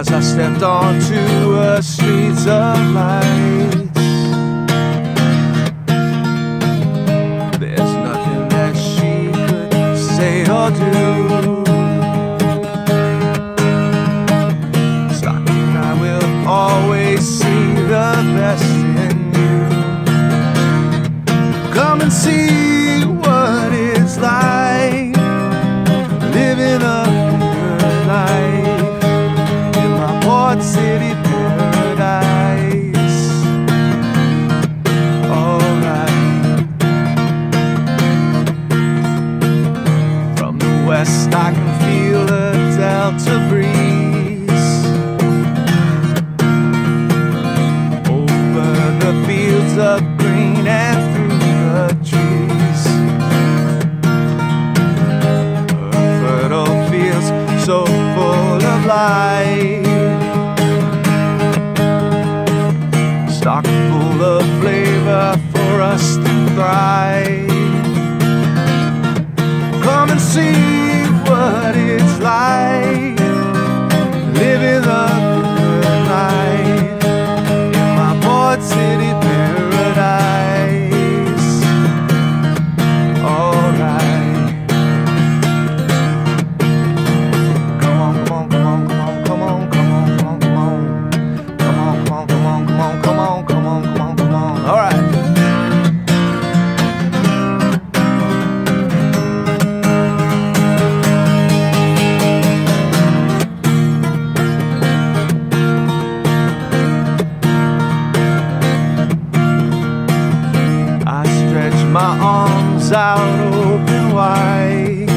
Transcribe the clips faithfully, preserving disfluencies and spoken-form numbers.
as I stepped onto a streets of lights. There's nothing that she could say or do. Stockton, I will always see the best in you. Come and see what it's like living a good life in my port city paradise. Alright. From the west I can feel the delta breeze. Over the fields of green and through the trees. So full of life, stock full of flavor for us to thrive. Come and see what it's like living a good life in my port city paradise. Alright. My arms out open wide,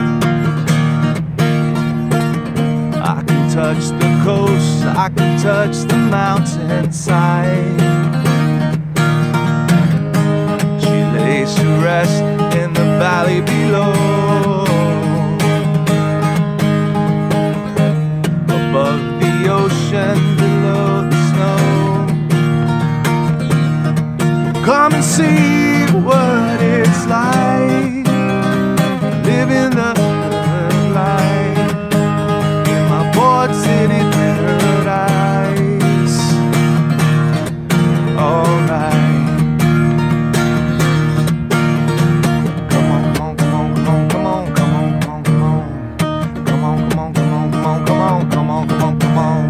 I can touch the coast, I can touch the mountainside. She lays to rest in the valley below, above the ocean, below the snow. Come and see what it's like living the good life in my port city paradise. Alright. Come on, come on, come on, come on, come on, come on, come on, come on, come on, come on, come on, come on, come on, come on, come on.